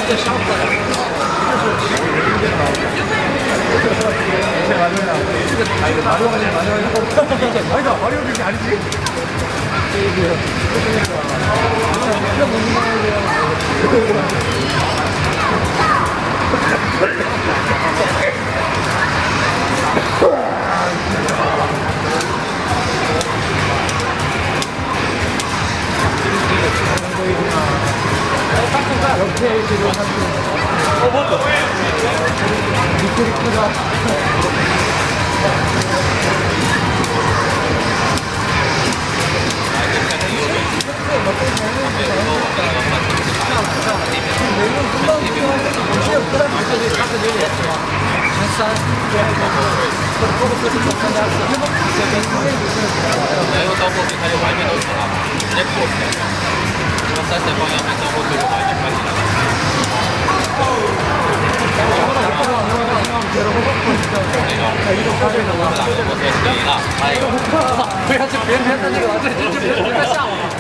不要去别人的那个，这别再吓我了。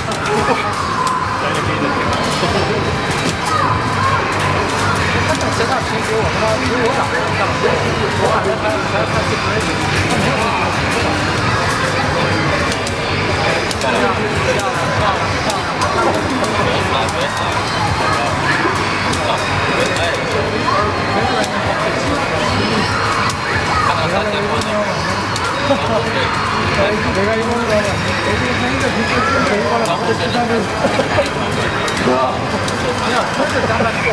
他等现在平时我他妈只有打干嘛？我感觉还看视频，他没有这样，내가 이번에 애들이 생일을 비슷한 데이거나 나보다 시간을 그냥 설득 잘라주고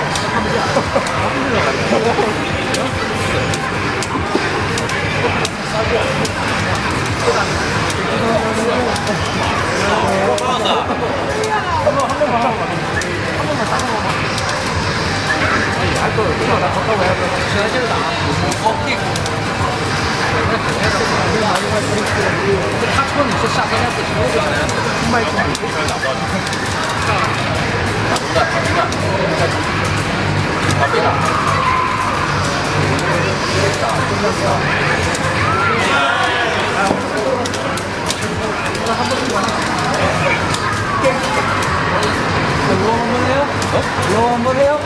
他说你是下3天4天卖出去，이거 한번 해요?